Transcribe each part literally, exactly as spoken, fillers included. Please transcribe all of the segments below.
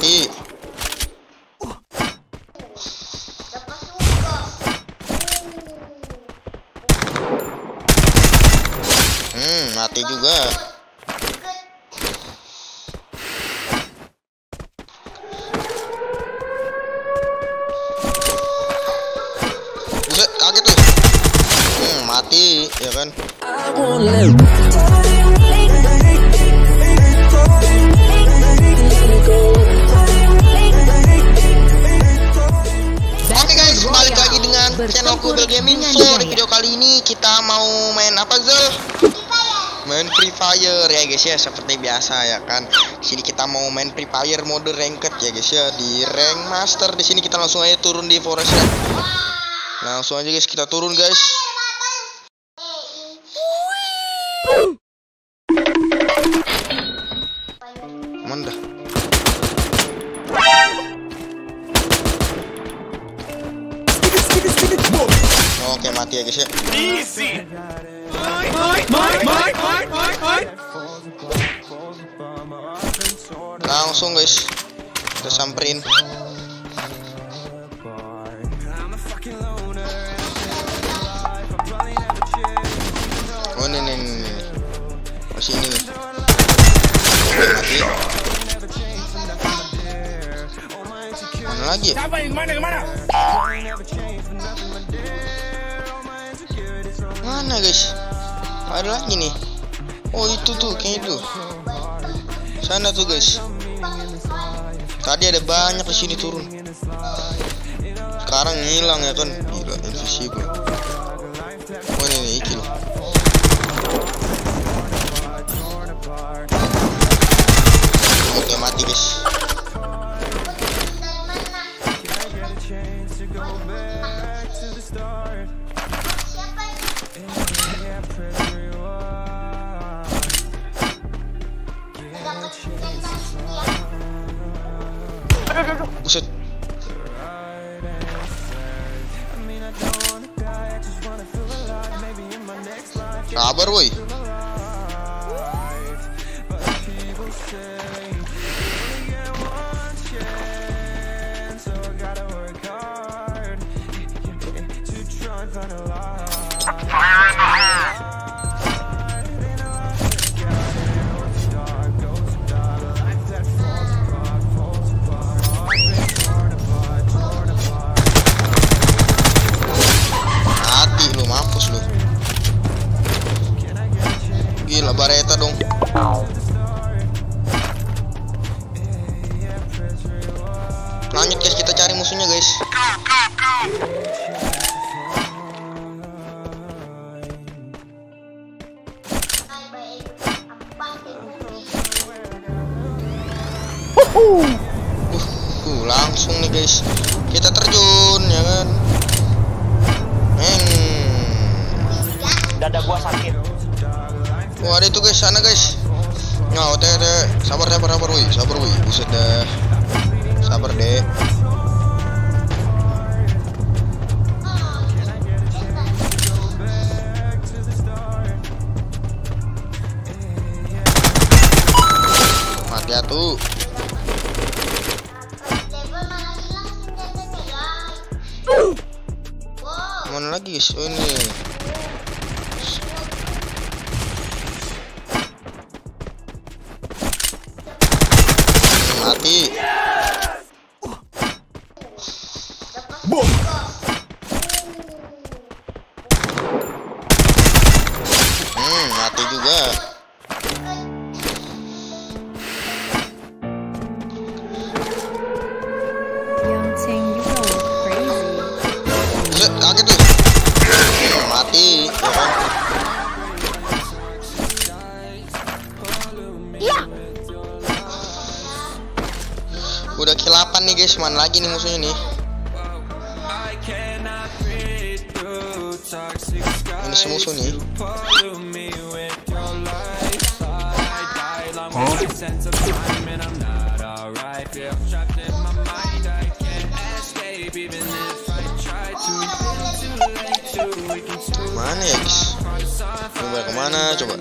mati. Hmm, mati juga. Buset, kaget tuh. Hmm, mati, ya kan? Oke guys, balik lagi dengan channel Kubel Gaming. So, di video kali ini kita mau main apa, Zal? Main Free Fire ya guys ya, seperti biasa ya kan. Di sini kita mau main Free Fire mode ranked ya guys ya, di rank master. Di sini kita langsung aja turun di forest ya. Langsung aja guys kita turun guys. Mana dah? Oke, mati ya guys ya. Langsung guys kita samperin. Oh ini nih, nih. Masih ini nih. Mati. Mana lagi? Siapa yang kemana kemana? Mana guys? Ada lagi nih. Oh itu tuh kayaknya tuh. Sana tuh guys. Tadi ada banyak di sini turun. Sekarang hilang ya kan? Gila, invisible. Oh ini nih, iki loh. Oke, mati guys. Buset. Sabar woi. Gila, bareta dong. Lanjut guys, kita cari musuhnya guys. Uh, uh, langsung nih guys. Kita terjun ya kan. Hmm. Dada gua sakit. Wah, ada itu guys, sana guys. Nah, oke, deh. Sabar, sabar, sabar, woi, sabar, woi. Buset dah. Sabar deh. Mati atuh. Mana lagi guys? Oh ini. Mati. Boom. Hmm, mati juga. Buset, kaget tuh. Hmm, mati. Ya kan? Iya. Udah kill delapan nih guys, mana lagi nih musuhnya nih. Ini si musuh nih. Huh? Mana ya guys? Coba kemana coba?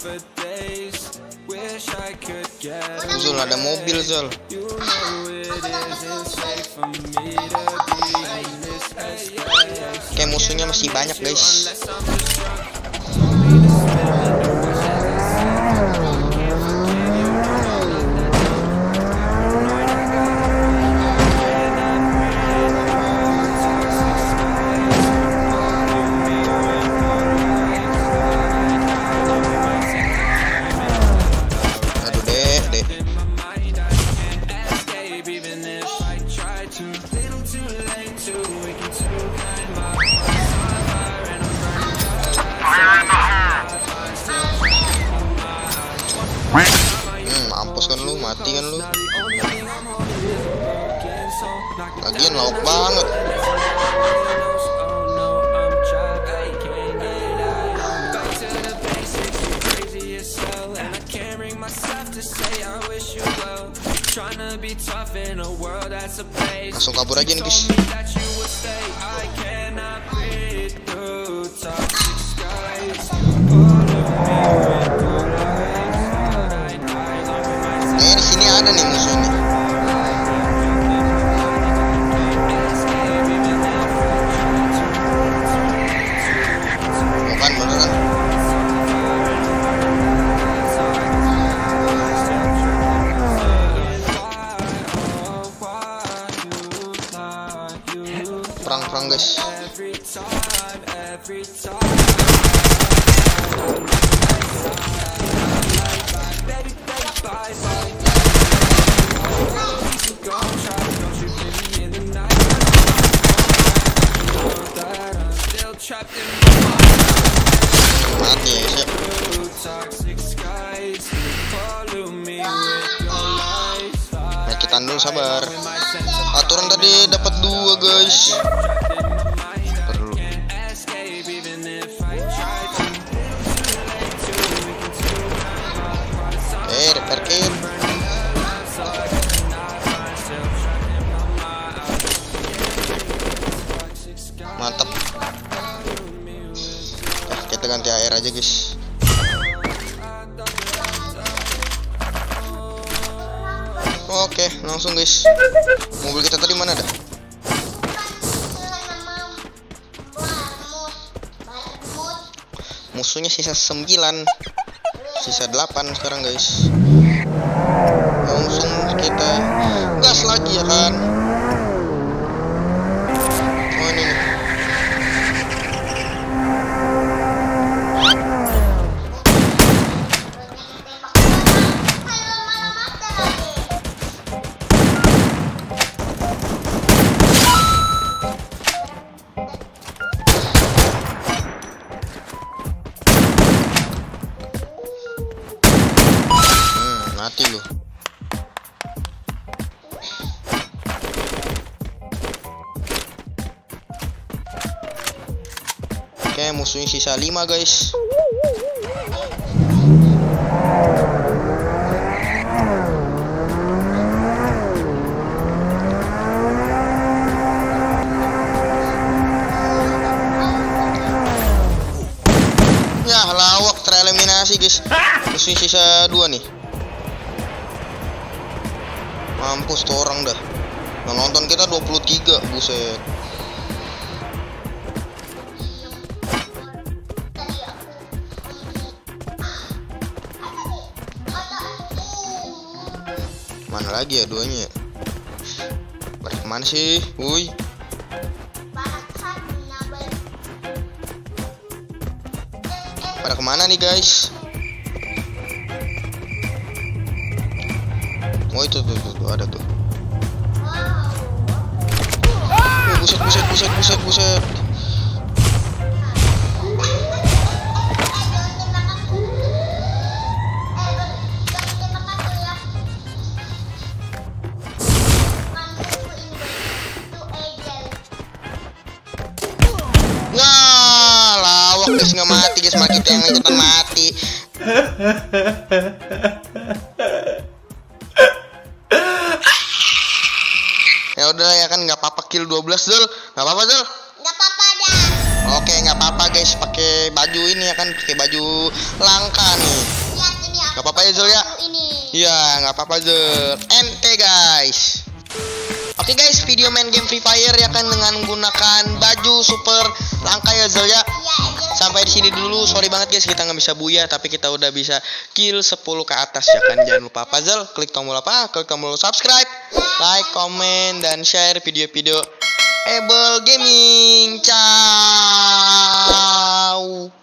Zul ada mobil Zul. Kayak musuhnya masih banyak guys. Hmm, mampus kan lu, mati kan lu. Lagian lauk banget. Langsung kabur aja nih guys. Kayaknya di sini ada nih musuhnya. Bukan beneran. Perang-perang guys. Mati ya guys ya. Nah, kita dulu sabar. Aturan tadi dapat dua guys. Perlu. Eh, reparkin. Mantap. Eh, kita ganti air aja guys. Oke, langsung guys. Mobil kita tadi mana dah? Musuhnya sisa sembilan, sisa delapan sekarang guys. Langsung kita gas lagi ya kan. Oh ini nih. Mati lu. Oke, musuhnya sisa lima guys. Ya lawak tereliminasi guys. Musuhnya sisa dua nih. Mampus tuh orang dah. Yang nonton kita dua puluh tiga, buset. Mana lagi ya duanya ya? Pada kemana sih? Wuih. Pada kemana nih guys? Oh itu tuh, tuh, tuh ada tuh. Oh, buset buset buset buset buset. Wah, lawak guys, nggak mati guys, malah kita yang ikutan mati. Ya udah ya kan, nggak apa-apa kill dua belas Zul, nggak apa-apa Zul, nggak apa-apa dah. Oke, nggak apa-apa guys, pakai pakai baju ini ya kan, pakai baju langka nih. Gak apa-apa ya Zul ya? Iya, nggak apa-apa Zul. Ente guys. Oke guys, video main game Free Fire ya kan dengan menggunakan baju super langka ya Zul ya. Sampai di sini dulu. Sorry banget guys kita nggak bisa buya, tapi kita udah bisa kill sepuluh ke atas ya kan. Jangan lupa apa Zul? Klik tombol apa? Klik tombol subscribe, like, komen, dan share video-video Able Gaming. Ciao.